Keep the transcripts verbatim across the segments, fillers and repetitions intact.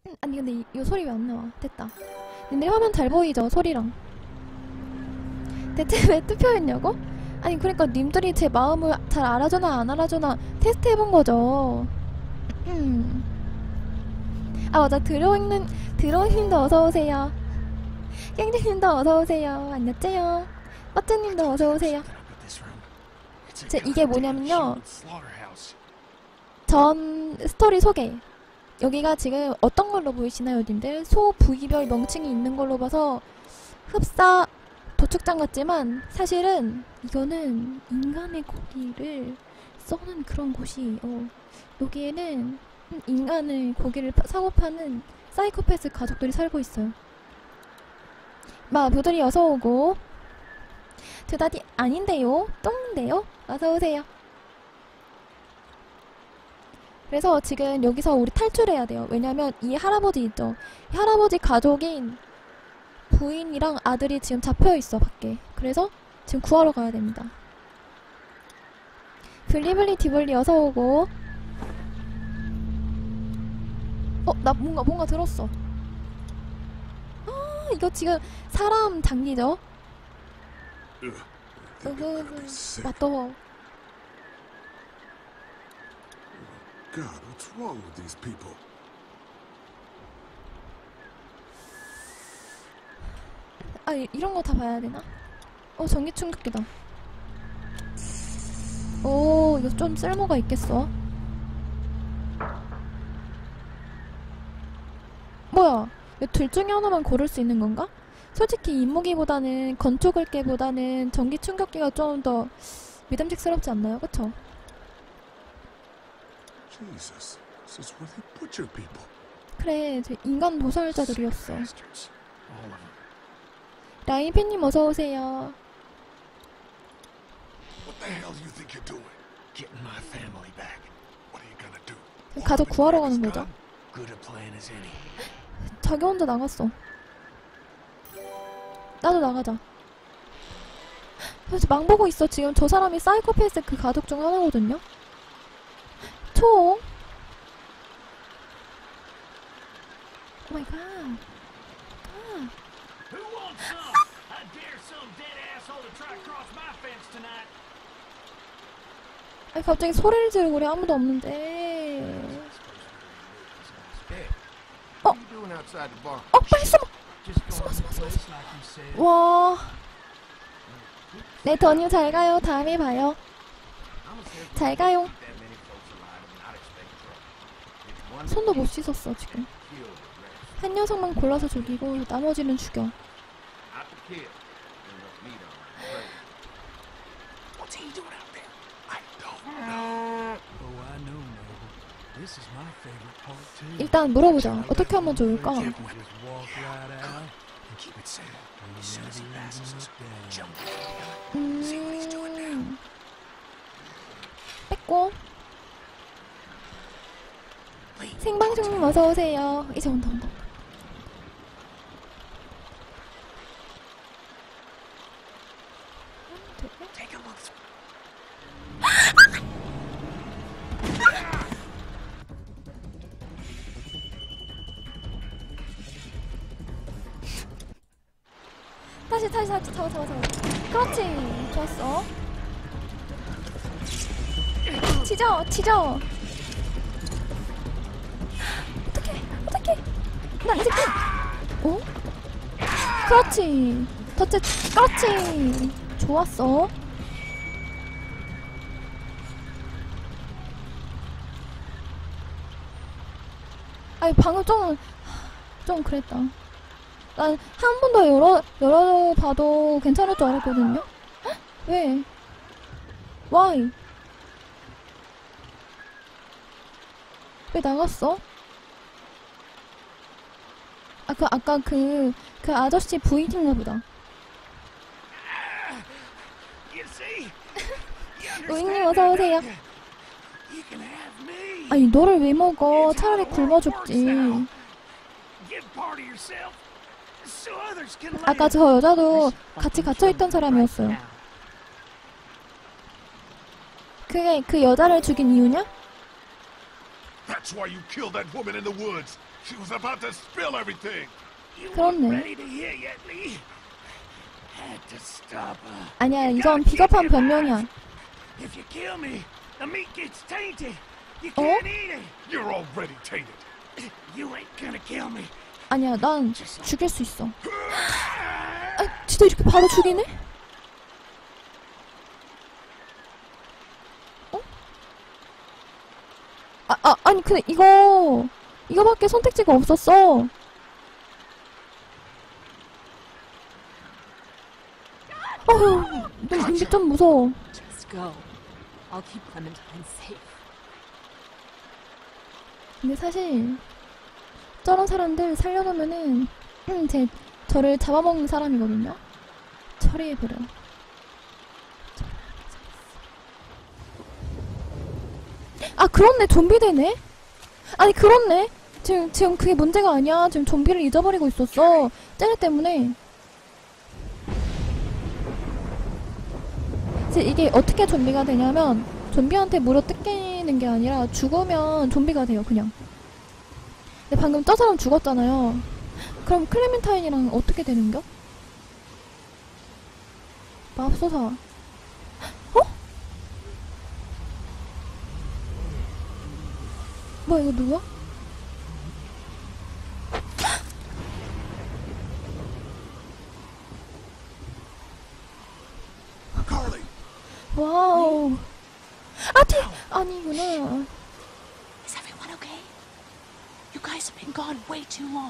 음, 아니 근데 이, 이 소리 왜 안 나와? 됐다. 근데 화면 잘 보이죠? 소리랑. 대체 왜 투표했냐고? 아니 그러니까 님들이 제 마음을 잘 알아주나 안 알아주나 테스트 해본 거죠. 음. 아 맞아, 드로잉님 드로잉님도 어서 오세요. 깽지님도 어서 오세요. 안녕하세요. 버트님도 어서 오세요. 제 이게 뭐냐면요. 전 스토리 소개. 여기가 지금 어떤 걸로 보이시나요, 님들? 소 부위별 명칭이 있는 걸로 봐서 흡사 도축장 같지만 사실은 이거는 인간의 고기를 써는 그런 곳이에요. 여기에는 인간의 고기를 사고 파는 사이코패스 가족들이 살고 있어요. 마 묘들이 어서오고. 드다디 아닌데요? 똥인데요? 어서오세요. 그래서 지금 여기서 우리 탈출해야 돼요. 왜냐면 이 할아버지 있죠? 이 할아버지 가족인 부인이랑 아들이 지금 잡혀있어 밖에. 그래서 지금 구하러 가야 됩니다. 블리블리 디블리 어서오고. 어? 나 뭔가 뭔가 들었어. 아 이거 지금 사람 장기죠? 으흐흐 맞더. God, what's wrong with these people? 아 이, 이런 거 다 봐야 되나? 어 전기 충격기다. 오 이거 좀 쓸모가 있겠어. 뭐야? 둘 중에 하나만 고를 수 있는 건가? 솔직히 인무기보다는 건축을게보다는 전기 충격기가 좀 더 믿음직스럽지 않나요? 그쵸? Jesus, this is where they butcher people. 그래, 저 인간 도살자들이었어. 라인팬님 어서오세요. What the hell do you think you're doing? Getting my family back. What are you gonna do? 가족 구하러 가는 거죠? Good a plan as any. 자기 혼자 나갔어. 나도 나가자. 그래서 망보고 있어. 지금 저 사람이 사이코패스 그 가족 중 하나거든요? 총! 오마이갓. 아. 아니 갑자기 소리를 지르고 그래. 아무도 없는데. 어? 어 빨리 숨어! 숨어 숨어 숨어 숨어. 와. 네 더뉴 잘 가요. 다음에 봐요. 잘 가요. 손도 못 씻었어 지금. 한 녀석만 골라서 죽이고 나머지는 죽여. 일단 물어보자. 어떻게 하면 좋을까? 음... 뺏고. 생방송님 어서오세요. 이제 온다 온다. 다시 다시 다시 잡아 잡아 잡아. 그렇지. 좋았어. 치죠 치죠. 어떡해 어떡해. 난 이 새끼. 어? 그렇지. 더째 그렇지. 좋았어. 아니 방금 좀 좀 그랬다. 난 한 번 더 열어 열어봐도 괜찮을 줄 알았거든요. 헉? 왜? Why? 왜 나갔어? 아, 그, 아까 그, 그 아저씨 부인인가 보다. 우잉님 어서오세요. 아니, 너를 왜 먹어? 차라리 굶어 죽지. 아까 저 여자도 같이 갇혀있던 사람이었어요. 그게 그 여자를 죽인 이유냐? That's why you killed that woman in the woods. She was about to spill everything. You weren't 그렇네. ready to hear yet, Lee. Had to stop her. 아니야, 이건 비겁한 변명이야. If you kill me, the meat gets tainted. You 어? can't eat it. You're already tainted. You ain't gonna kill me. 아니야, 난 죽일 수 있어. 아, 진짜 이렇게 바로 죽이네? 어? 아, 아, 아니, 근데 이거, 이거밖에 선택지가 없었어. 어휴, 눈, 눈빛 좀 무서워. Just go. I'll keep Clementine safe. 근데 사실, 저런 사람들 살려놓으면은, 음, 제, 저를 잡아먹는 사람이거든요? 처리해버려. 아, 그렇네. 좀비 되네? 아니, 그렇네. 지금, 지금 그게 문제가 아니야. 지금 좀비를 잊어버리고 있었어. 쟤네 때문에. 이제 이게 어떻게 좀비가 되냐면, 좀비한테 물어 뜯기는 게 아니라, 죽으면 좀비가 돼요, 그냥. 근데 방금 저 사람 죽었잖아요. 그럼 클레멘타인이랑 어떻게 되는겨? 맙소사. 어? 뭐야, 이거 누구야? Carly, 와우. 아, 뒤! 아니구나. Is everyone okay? You guys have been gone way too long.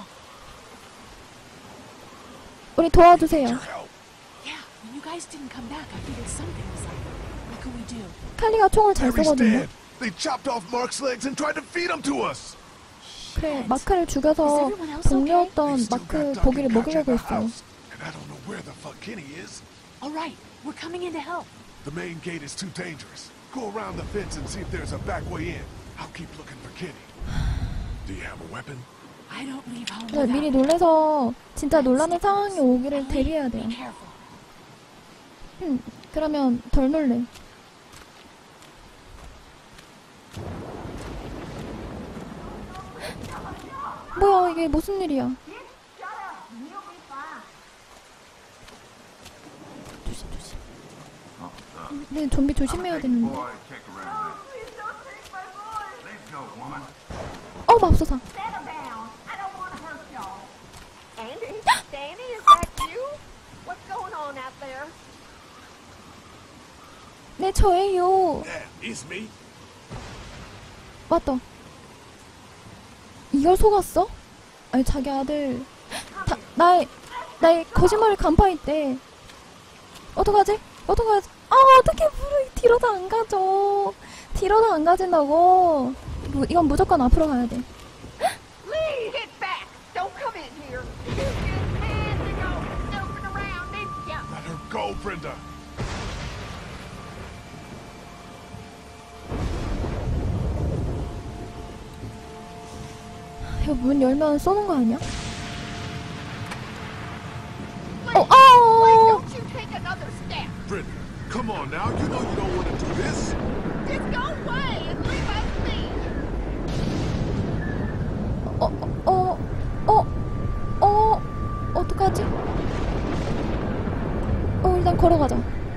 우리 도와주세요. your help. Yeah, when you guys didn't come back, I figured something was up. What can we do? 칼리가 총을 잘 Harry's 쏘거든요. dead. They chopped off Mark's legs and tried to feed him to us. 그래, 마크를 죽여서 동료였던 마크 고기를 먹이려고 했어. And I don't know where the fuck Kenny is. All right, we're coming in to help. The main gate is too dangerous. Go around the fence and see if there's a back way in. I'll keep looking for Kenny. Do you have a weapon? I don't leave home 그래, 미리 without. 놀래서 진짜 놀라는 상황이 오기를 대비해야 돼요. Be careful. 음, 그러면 덜 놀래. 뭐야, 이게 무슨 일이야? 조심, 조심. 네, 좀비 조심해야 되는데. 어, 맙소사. Andy? Danny, is that you? What's going on out there? 네, 저예요. Yeah, it's me. 맞다. 이걸 속았어? 아니, 자기 아들. 다, 나의, 나의 거짓말을 간파했대. 어떡하지? 어떡하지? 아, 어떻게 물을 뒤로도 안 가져. 뒤로도 안 가진다고. 무, 이건 무조건 앞으로 가야 돼. Lee, get back! Don't come in here! You just had to go snooping around, didn't ya? Let her go, Brenda. 이거 문 열면 쏘는 거 아니야? 어, 아! Don't you take another step! Brenda, come on now. You know you don't want to do this. Just go away and leave us be! 어, 어, 어, 어, 어떡하지? 어, 일단 걸어가자.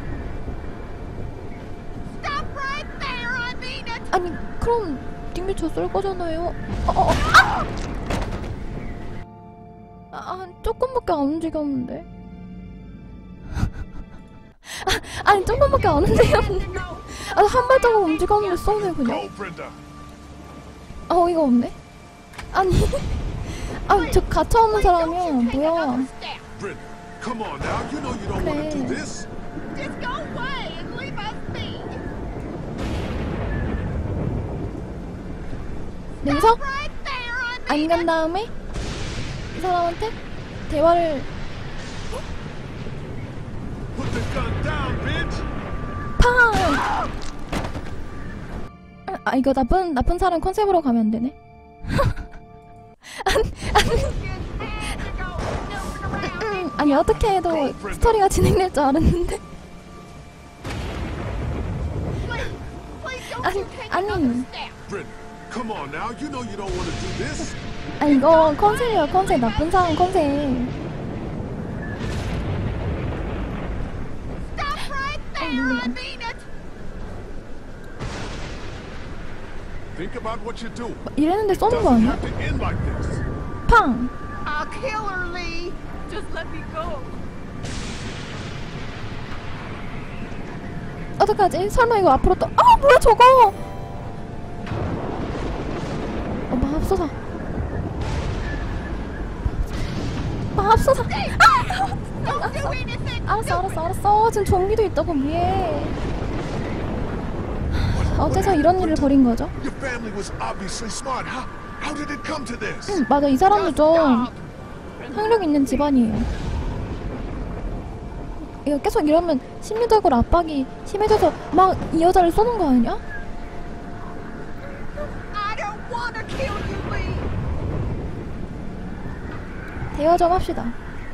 Stop right there! I mean it! 아니, 그럼 닉미 저쏠 거잖아요. 어, 어, 어, 아! 아, 조금밖에 안 움직였는데. 아, 아니, 조금밖에 안 움직였는데. 아, 한 발자국 움직였는데 쏘네, 그냥. Go, Brenda. 아, 어이가 없네. 아니, 아, 저 갇혀있는 사람이야. Take 뭐야. another step! Brenda, come on now. You know you don't want to do 그래. this. Just go away and leave us be! 여기서 Right there! I 안 mean 간 it! 다음에 이 사람한테 대화를 Put the gun down, bitch. 팡! 아, 아, 이거 나쁜 나쁜 사람 컨셉으로 가면 안 되네. Just had to go snooping around, 음, 아니, 어떻게 해도 스토리가 진행될 줄 알았는데. Please, please don't 아니, you take 아니. another step! Brenda, Come on now, you know you don't want to do this. 아 이거 컨셉이야 컨셉. 나쁜 사람 컨셉. Stop right there! I mean it! Think about what you do. 이랬는데 쏘는 거 Doesn't 아니야? have to end like this. 팡! I'll kill her, Lee! Just let me go. 어떡하지? 설마 이거 앞으로 또 아 뭐야 저거! 어 마법소사. 마법소사. 아! Don't do anything! 알았어 알았어 알았어. 지금 좀비도 있다고 위에. 어째서 이런 일을 벌인 거죠? Your family was obviously smart. How, how did it come to this? 응 맞아 이 사람도 좀 학력 있는 집안이에요. 이거 계속 이러면 심리적으로 압박이 심해져서 막 이 여자를 쏘는 거 아니야? I don't want to kill you, Lee! 대화 좀 합시다.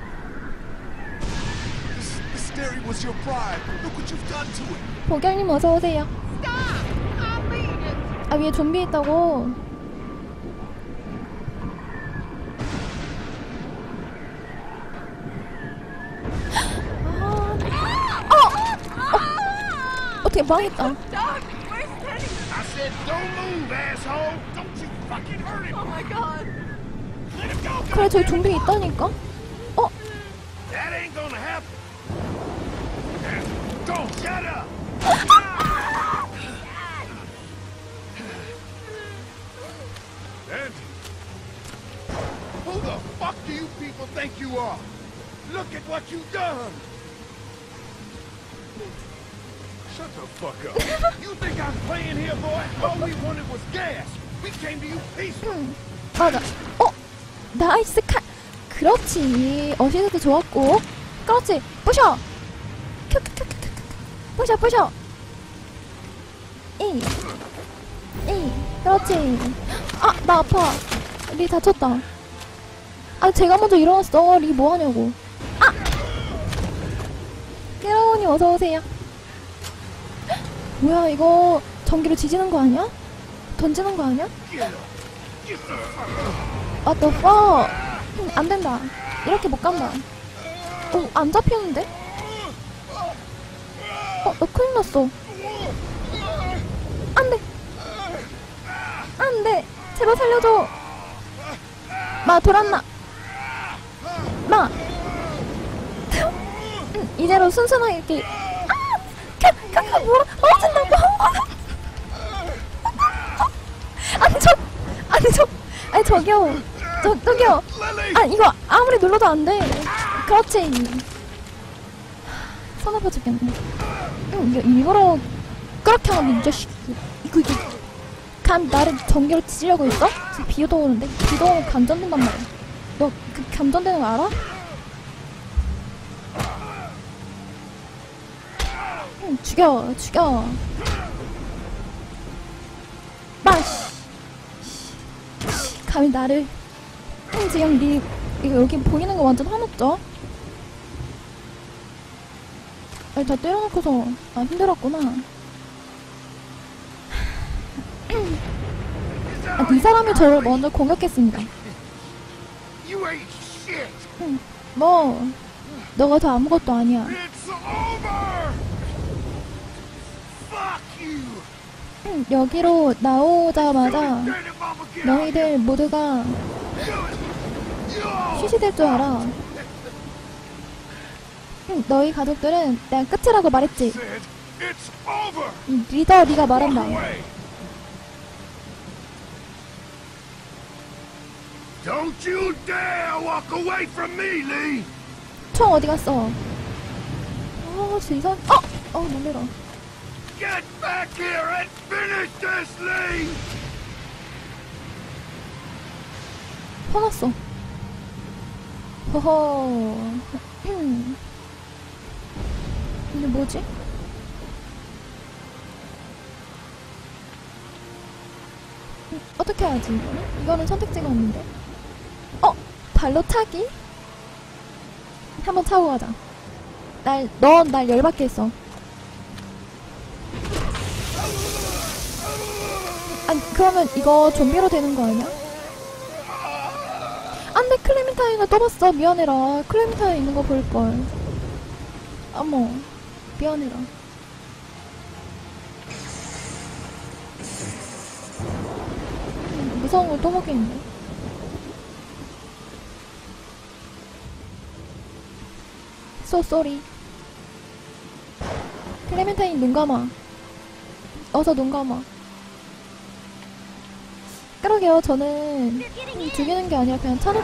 This, this dairy was your pride. Look what you've done to it. 보결님 어서 오세요. Stop! I mean it! 아 위에 좀비 있다고. 아, 어, 어, 어떻게 망했다. I said don't move, asshole! Don't you fucking hurt him! Oh my god! Let him go! 그래 저기 좀비 있다니까. 어, That ain't gonna happen! Don't shut up! Andy, Who the fuck do you people think you are? Look at what you've done! shut the fuck up. You think I'm playing here, boy? All we wanted was gas! We came to you peaceful! 맞아. 어, 나이스 칼. 그렇지. 어시스트 좋았고. 그렇지. 부셔. 큐큐큐큐큐. 부셔 부셔. 이. 이. 그렇지. 아, 나 아파. 리 다쳤다. 아, 제가 먼저 일어났어. 리 뭐하냐고. 아! 깨라오님 어서오세요. 뭐야, 이거 전기로 지지는 거 아니야? 던지는 거 아니야? What the fuck? 음, 안 된다. 이렇게 못 간다. 어, 안 잡히는데? 어, 너 큰일 났어. 안 돼. 안 돼. 제발 살려줘. 마, 돌았나? 마. 응, 이대로 순순하게 이렇게. 아! 캬, 캬, 캬, 뭐라. 떨어진다고. 아니, 저, 아니, 저, 아니, 저기요. 저, 저기요. 아, 이거 아무리 눌러도 안 돼. 그렇지. 손 아파 죽겠네. 응, 이거 일부러 그렇게 하면 이 자식. 이거, 이거. 감 나를 전기로 찢으려고 했어? 지금 비도 오는데? 비도 오면 감전된단 말이야. 너 그 감전되는 거 알아? 응, 죽여, 죽여. 마씨. 감히 나를. 응, 지금 니, 이거 여기 보이는 거 완전 화났죠? 아니, 다 때려놓고서, 아, 힘들었구나. 아, 이 사람이 저를 먼저 공격했습니다. You ain't shit! 응, 뭐, 너가 더 아무것도 아니야. It's over! Fuck you! 응, 여기로 나오자마자 Dirty mama, get out! 너희들 모두가 Yo! 쉬시될 줄 알아. 응, 너희 가족들은 내가 끝이라고 말했지. Said it's over. 이 리더 네가 Walk 말한다. away. Don't you dare walk away from me, Lee! 총 어디 갔어? 어, 진짜 이상. 어, 어, 놀래라. Get back here and finish this, Lee! 화났어. 허허. 음. 이게 뭐지? 음, 어떻게 하지 이거는? 이거는 선택지가 없는데. 어? 발로 타기? 한번 타고 가자. 날, 넌 날 열받게 했어. 아니 그러면 이거 좀비로 되는 거 아니야? 안돼 클레멘타인을 또 봤어. 미안해라. 클레멘타인 있는 거 볼걸. 어머 미안해라. 음, 무서운 걸 또 보겠네. So sorry. 클레멘타인 눈 감아. 어서 눈 감아. 그러게요. 저는 음, 죽이는 게 아니라 그냥 차를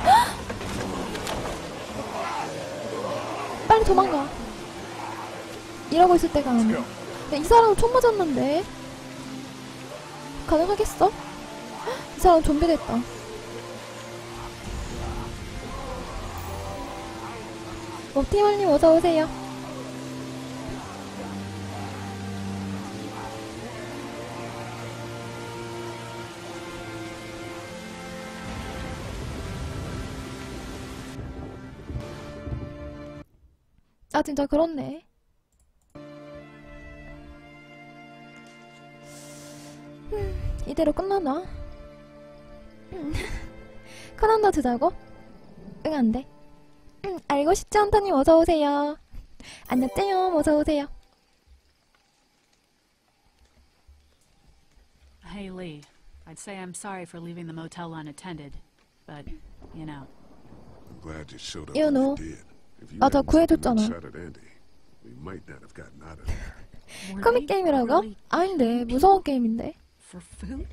빨리 도망가. 이러고 있을 때가 아니야. 야, 이 사람 총 맞았는데 가능하겠어? 이 사람 좀비 됐다. 옵티멀님 어서오세요. 아 진짜 그렇네. 음, 이대로 끝나나? 음, 커난더 주자고? 응 안돼. 음, 알고 싶지 않다님 어서오세요. 안녕하세요. 어서오세요. Hey Lee, I'd say I'm sorry for leaving the motel unattended, but, you know. I'm glad you showed up You when know. you did. If you 아, 저 hadn't taken that 구해줬잖아. shot at Andy, we might not have gotten out of there. Were 코믹 they 게임이라고? really 아닌데 무서운 게임인데. for food?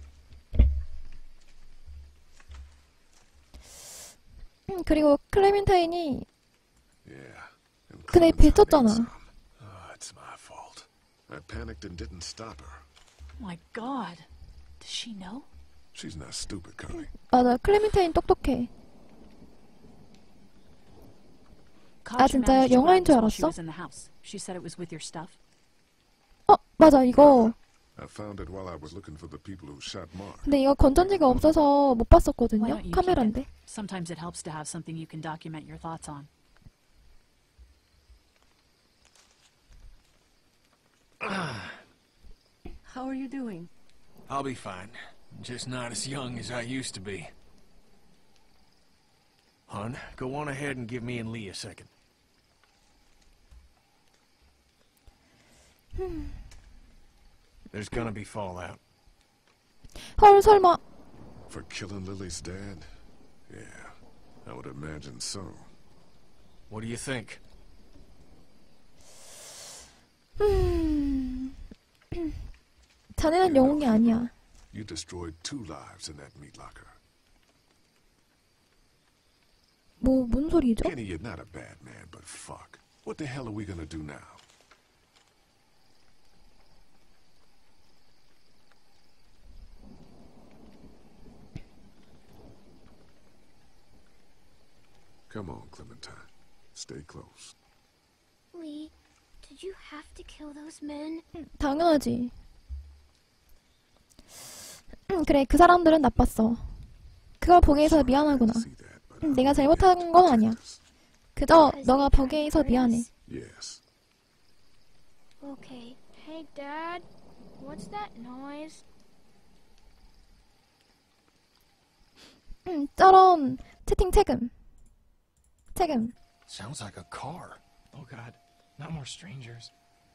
음, 그리고 클레멘타인이 Yeah. And 근데 Clementine 뱉었잖아. ate some. Oh, it's my fault. I panicked and didn't stop her. My God, does she know? She's not stupid, Connie. 맞아. 클레멘타인 똑똑해. Caught you 진짜요? managed to 영화인 grab 줄 this while she 알았어? was in the house. She said it was with your stuff. 어 맞아 이거. I found it while I was looking for the people who shot Mark. 근데 이거 건전지가 없어서 못 Why 봤었거든요. don't you keep 카메라인데. it? Sometimes it helps to have something you can document your thoughts on. How are you doing? I'll be fine. Just not as young as I used to be. Hun, go on ahead and give me and Lee a second. There's gonna be fallout. 헐 설마. For killing Lily's dad? Yeah, I would imagine so. What do you think? 음. 자네는 영웅이 아니야. You destroyed two lives in that meat locker. 뭐 뭔 소리죠? Kenny, you're not a bad man, but fuck. What the hell are we gonna do now? Come on, Clementine. Stay close. Lee, did you have to kill those men? 당연하지. 응, 그래. 그 사람들은 나빴어. 그걸 보게 해서 미안하구나. See that, but 응, I 내가 don't 잘못한 get 건 아니야. detectives. 그저 Because 너가 they 보게 tried 해서 to hurt 미안해. us. Yes. Okay. Hey, Dad. What's that noise? 응, 저런 채팅 책임. 책임. Sounds like a car. Oh God, not more strangers.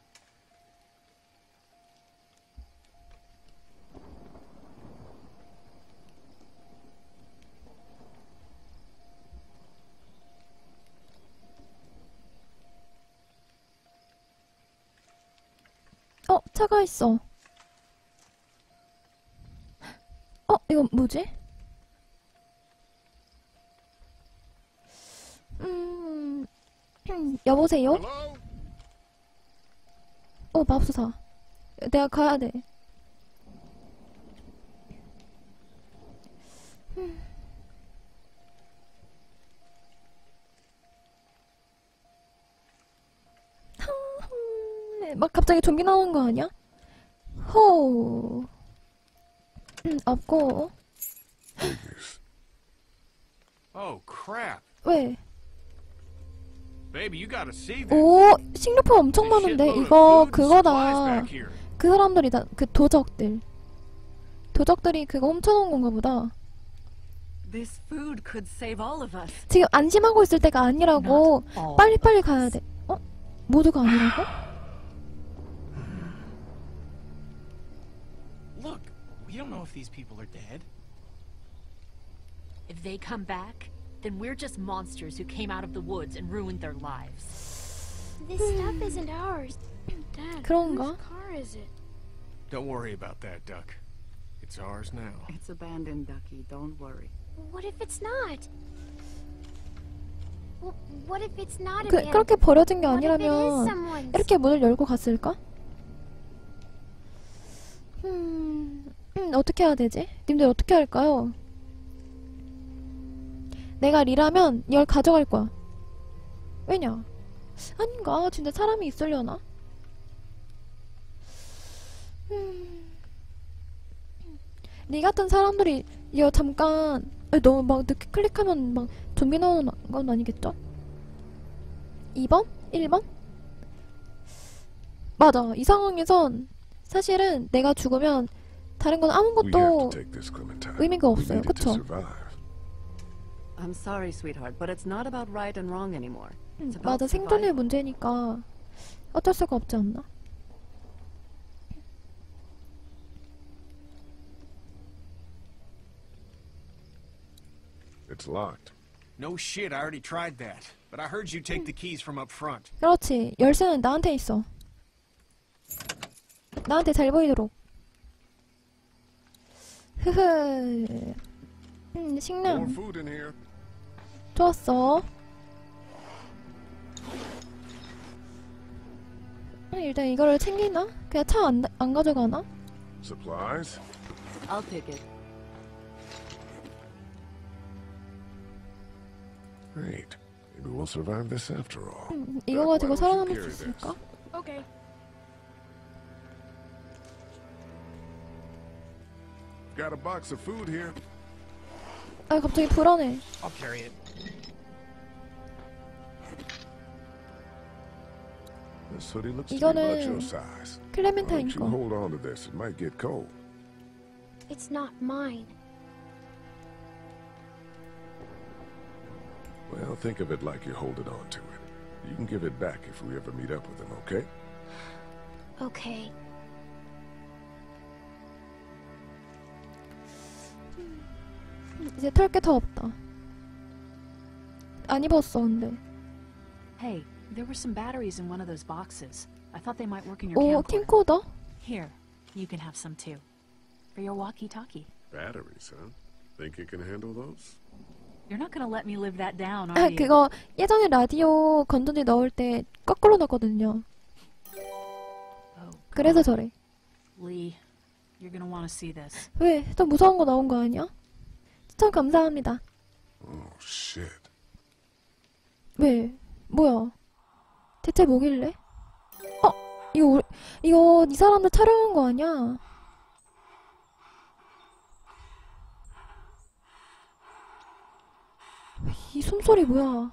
어, 차가 있어. 어, 이거 뭐지? 음, 음, 여보세요? Hello? 어, 맙소사. 내가 가야 돼. 음. 막 갑자기 좀비 나오는 거 아니야? 호. 음, 없고. Figures. Oh, crap. 왜? Baby, you gotta see this. 오, 식료품 엄청 많은데? Shitload of 이거 food and supplies 그거다. back here. 그 사람들이다. 그 도적들. 도적들이 그거 훔쳐놓은 건가 보다. This food could save all of us. 지금 안심하고 있을 때가 아니라고. Not all 빨리빨리 of 가야 us. 돼. 어? 모두가 아니라고? Look, we don't know if these people are dead. If they come back, then we're just monsters who came out of the woods and ruined their lives. This stuff isn't ours. Dad, 그런가? whose car is it? Don't worry about that, Duck. It's ours now. It's abandoned, Ducky. Don't worry. What if it's not? Well, what if it's not 그, abandoned? 그렇게 버려진 게 What if it is 아니라면 someone's? 이렇게 문을 열고 갔을까? 음, 음, 어떻게 해야 되지? 님들 어떻게 할까요? 내가 리라면 이걸 가져갈 거야. 왜냐? 아닌가? 진짜 사람이 있으려나? 음, 리 같은 사람들이 이거 잠깐 아니, 너무 막 늦게 클릭하면 막 좀비 나오는 건 아니겠죠? 이 번? 일 번? 맞아. 이 상황에선 사실은 내가 죽으면 다른 건 We have 아무것도 to take this, Clementine. 의미가 We 없어요. needed to 그쵸? survive. I'm sorry, sweetheart, but it's not about right and wrong anymore. 음, It's about 맞아. 생존의 survival. 문제니까 어쩔 수가 없지 않나? It's locked. No shit, I already tried that. But I heard you take the keys from up front. 그렇지. 열쇠는 나한테 있어. 나한테 잘 보이도록. 흐흐. 음, More 식량. food in here. 좋았어. 아, 일단 이거를 챙기나? 그냥 차 안 안 가져가나? Supplies. I'll take it. Great. Maybe we'll survive this after all. 음, 이거 가지고 Why don't you 살아남을 carry 수 this? 있을까? Okay. Got a box of food here. 아, 갑자기 불안해. I'll carry it. This hoodie looks to be about 이거는 your size. Why 클레멘타인 don't you 거. hold on to this? It might get cold. It's not mine. Well, think of it like you're holding on to it. You can give it back if we ever meet up with him, okay? Okay. 이제 털 게 더 없다. 안 입었어, 근데. Hey, there were some batteries in one of those boxes. I thought they might work in your 오, camcorder. 캠코더? Here, you can have some too. For your walkie-talkie. Batteries, huh? Think you can handle those? You're not gonna let me live that down, 아, are you? 그거 예전에 라디오 건전지 넣을 때 거꾸로 넣었거든요. Oh, 그래서 저래. Lee, you're gonna want to see this. 왜? 또 무서운 거 나온 거 아니야? 추천 감사합니다. Oh, shit. 왜? 뭐야? 대체 뭐길래? 어? 이거 우리, 이거 이 사람들 촬영한 거 아니야? 이 숨소리 뭐야?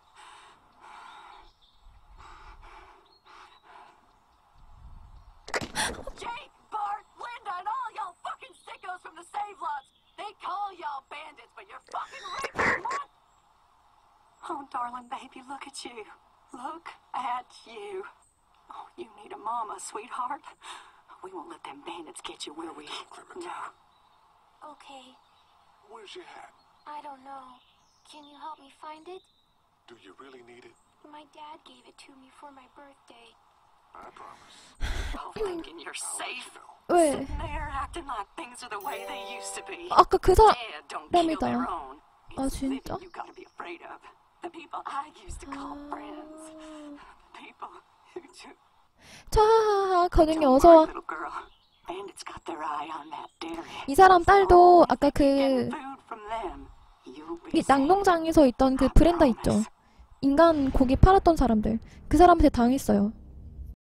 Jake, Bart, Linda, and all y'all fucking sickos from the Save Lots. They call y'all bandits, but you're fucking rapists, what? Oh, darling baby, look at you. Look at you. Oh, you need a mama, sweetheart. We won't let them bandits get you, will we? No. Okay. Where's your hat? I don't know. Can you help me find it? Do you really need it? My dad gave it to me for my birthday. I promise. Oh, thinking you're safe. 왜? Sitting there acting like things are the way they used to be. 아까 그 사람 Dead don't kill 사람이다. their own. 아, It's living 진짜? you gotta be afraid of. The people I used to call friends. The people who took 차하하 거등이 Don't 어서 worry, 와. little girl. Bandits got their eye on that dairy. 이 사람 딸도 아까 그 Getting food from them. You'll be 이 safe. 낙농장에서 있던 그 브렌다 있죠. 인간 고기 팔았던 사람들. 그 사람한테 당했어요.